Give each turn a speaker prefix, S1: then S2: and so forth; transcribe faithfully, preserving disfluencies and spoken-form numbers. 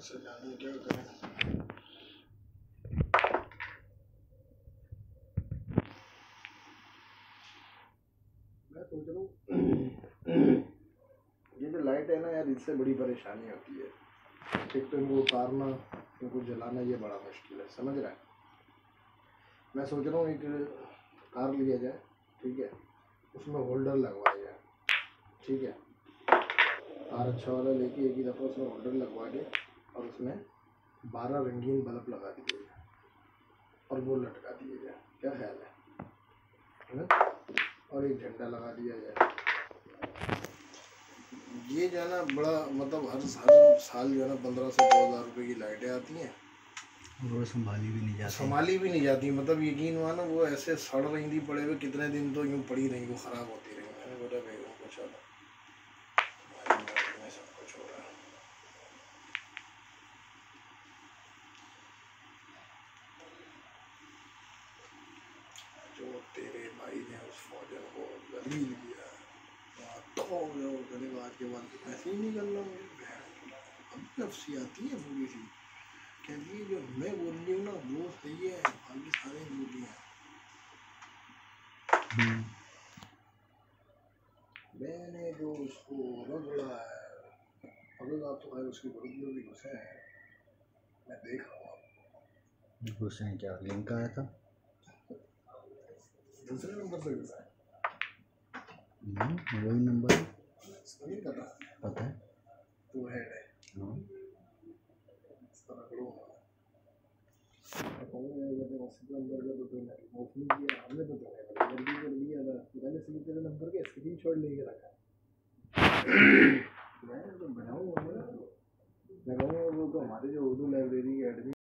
S1: से जाने क्या करें। मैं सोच रहा हूँ ये जो लाइट है ना यार, इससे बड़ी परेशानी होती है। एक तो इनको उतारना, इनको जलाना, ये बड़ा मुश्किल है, समझ रहा है। मैं सोच रहा हूँ एक कार लिया जाए, ठीक है, उसमें होल्डर लगवाया जाए, ठीक है। कार अच्छा वाला लेके एक ही दफ़ा उसमें होल्डर लगवा के और उसमें बारह रंगीन बल्ब लगा दिए जाए और वो लटका दिए जाए, क्या ख्याल है, है ना। और एक झंडा लगा दिया जाए। ये जो है ना बड़ा मतलब हर हर साल जो है ना पंद्रह से दो हज़ार रुपये की लाइटें आती हैं
S2: और वो संभाली भी नहीं जाती
S1: संभाली भी नहीं जाती मतलब यकीन हुआ ना, वो ऐसे सड़ रही थी पड़े हुए कितने दिन, तो यूँ पड़ी रही, वो ख़राब होती रही। मैंने बोला बेगम को चलो में सब कुछ हो रहा है। जो तेरे भाई ने उस फौजन को जलील किया, तो गले बात के बाद ऐसे ही नहीं करना मुझे। अब नफसी आती है पूरी सी, कहती है जो मैं बोल रही हूँ ना वो सही है, बाकी सारे बोली हैं। मैंने जो उसको रगड़ा है, अगर आप तो खैर उसकी बड़ी भी घुसे हैं, मैं देख रहा हूँ।
S2: घुसे हैं क्या? लिंक आया था
S1: दूसरे नंबर से घुसा है,
S2: वही नंबर है,
S1: नहीं पता
S2: पता है
S1: तो हेड है।
S2: हाँ
S1: इसका रगड़ो नंबर का तो कोई नहीं नहीं किया हमने, तो जल्दी कर लिया था पहले से तेरे नंबर के स्क्रीनशॉट लेके रखा है। मैं तो बनाऊंगा, मैं कहूँगा वो तो हमारे जो उर्दू लाइब्रेरी के एडमिन